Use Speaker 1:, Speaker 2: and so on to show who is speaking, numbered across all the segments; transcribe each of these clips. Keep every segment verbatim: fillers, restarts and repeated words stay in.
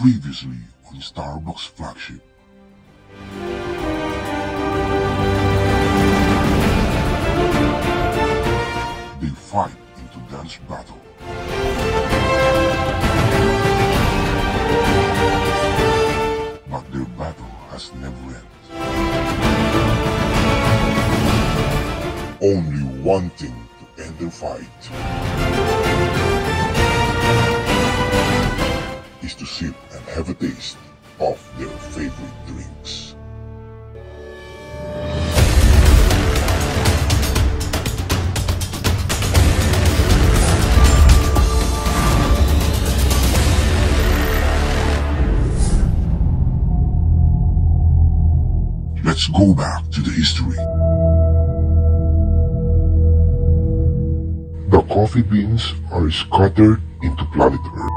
Speaker 1: Previously on Starbucks flagship. They fight into dance battle. But their battle has never ended. Only one thing to end their fight is to sip and have a taste of their favorite drinks. Let's go back to the history. The coffee beans are scattered into planet Earth.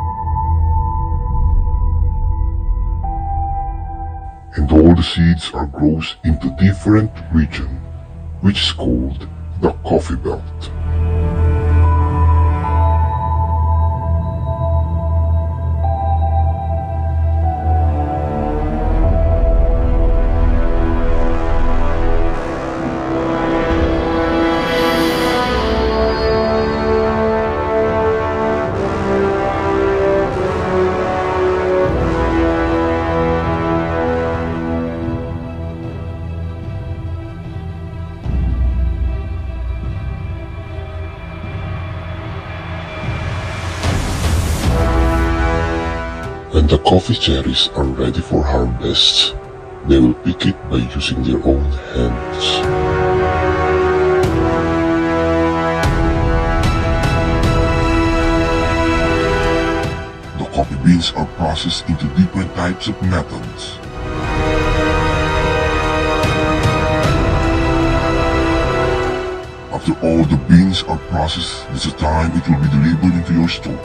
Speaker 1: And all the seeds are grown into different region, which is called the coffee belt. When the coffee cherries are ready for harvest, they will pick it by using their own hands. The coffee beans are processed into different types of methods. After all the beans are processed, it's the time it will be delivered into your store.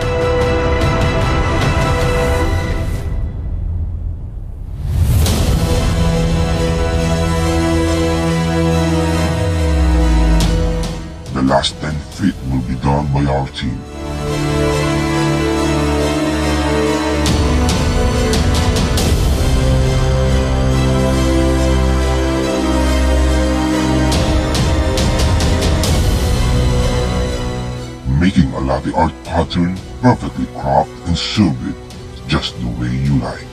Speaker 1: The last ten feet will be done by our team. Making a latte art pattern perfectly cropped and serve it just the way you like.